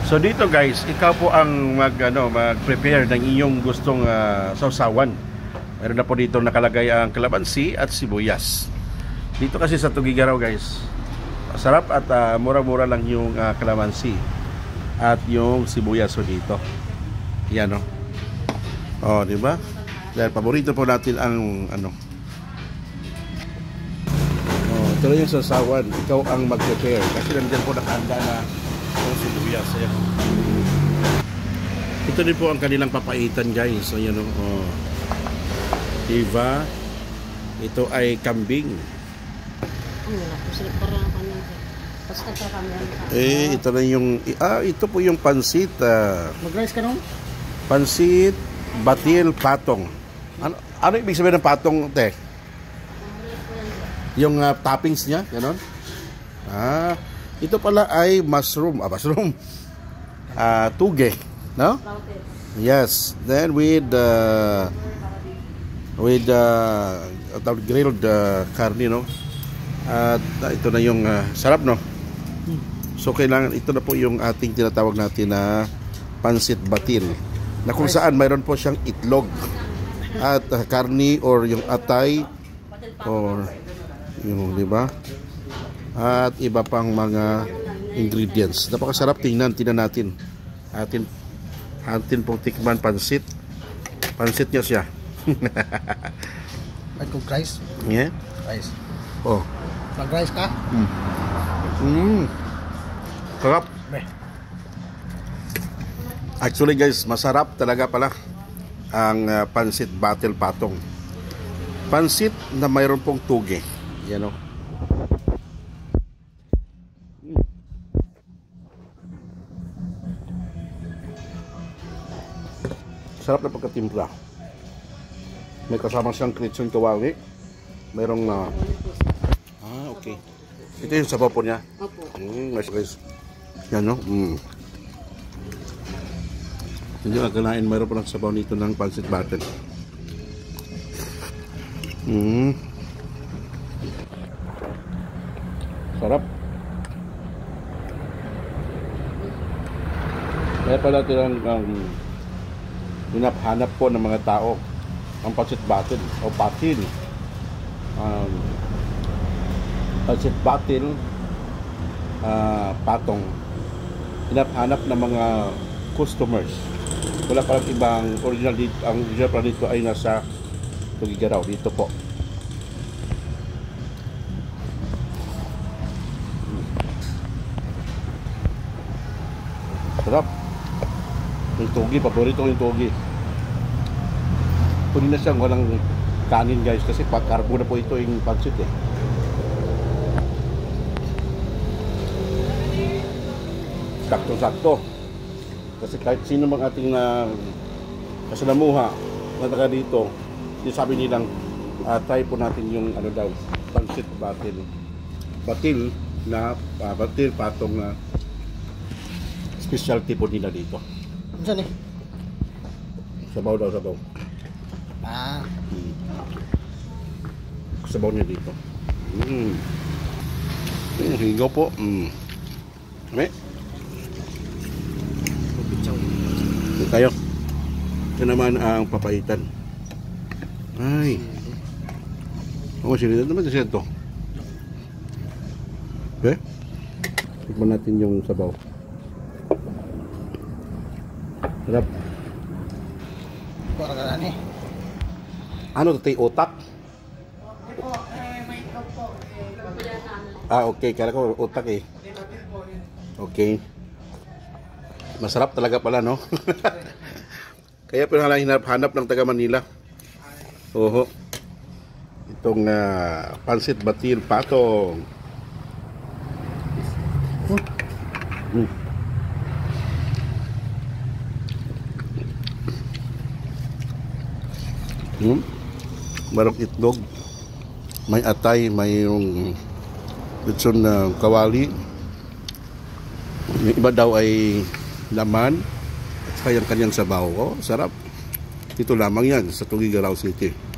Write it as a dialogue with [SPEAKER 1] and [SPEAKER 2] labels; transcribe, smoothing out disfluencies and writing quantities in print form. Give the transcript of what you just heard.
[SPEAKER 1] So dito guys, ikaw po ang mag-prepare ng iyong gustong sausawan. Meron na po dito nakalagay ang kalamansi at sibuyas. Dito kasi sa Tugigaraw guys, masarap at mura-mura lang yung kalamansi at yung sibuyas so dito. Yan oh. Oh, di ba? Dahil paborito po natin ang ito lang yung sausawan. Ikaw ang mag-prepare kasi nandiyan po nakahanda na ang sibuyas. Ayan. Ito din po ang kanilang papaitan guys. Ayan oh. Diba? Ito ay kambing. Ito na yung ito po yung pansit.
[SPEAKER 2] Mag-rice ka nung?
[SPEAKER 1] Pansit, batil, patong. Ano ibig sabihin ng patong, te? Yung toppings niya, gano'n? Ito pala ay mushroom. Mushroom. Tuge, no? Yes. Then with grilled carne, no? At ito na yung sarap, no? So kailangan ito na po yung ating tinatawag natin na pansit batil. Na kung saan mayroon po siyang itlog at karni or yung atay or yung, di ba? At iba pang mga ingredients. Napakasarap, tingnan natin. Atin pong tikman pansit. Pansit niya siya.
[SPEAKER 2] Rice?
[SPEAKER 1] Yeah?
[SPEAKER 2] Rice.
[SPEAKER 1] Oh.
[SPEAKER 2] Mag-rice ka?
[SPEAKER 1] Sarap. Actually guys, masarap talaga pala ang pansit batil patong. Pansit na mayroon pong tuge. Yan o. Sarap na pagkatimpla. May kasama siyang kritson kawali. Mayroong okay. Ito yung sabaw po niya. Nice guys. Yan no. Hindi lang kanain, mayroon po ng sabaw nito ng pansit batil. Sarap. Kaya pala tilang hinap-hanap po ng mga tao ang pansit batil o patil. Pansit batil patong hinap-hanap ng mga customers. Wala parang ibang original dito. Ang original pa dito ay nasa Tugigaraw dito po. Sarap. Yung tugi, paborito ko yung tugi. Pwede na siyang walang kanin guys kasi pag-carbo na po ito yung pansit eh. Sakto-sakto. Kasi kahit sino mang ating kasalamuha na taga dito, sabi nilang try po natin yung pansit batil. Batil patong na specialty po nila dito.
[SPEAKER 2] Saan eh?
[SPEAKER 1] Sabaw daw, sabaw. Sabaw niya dito. Higaw po. Ito tayo. Ito naman ang papaitan. Ay. Sinita naman siya ito. Okay. Tikman natin yung sabaw. Sarap. Ano ito? Otak? Okay. Kala ko otak eh. Okay. Masarap talaga pala, no? Kaya hinap-hanap ng taga Manila. Oho. Itong pansit batil patong. Marong itlog. May atay, may yung litson na kawali. Yung iba daw ay laman at saka yung kanyang sabaw. Sarap. Ito lamang yan sa Tugigaraw City.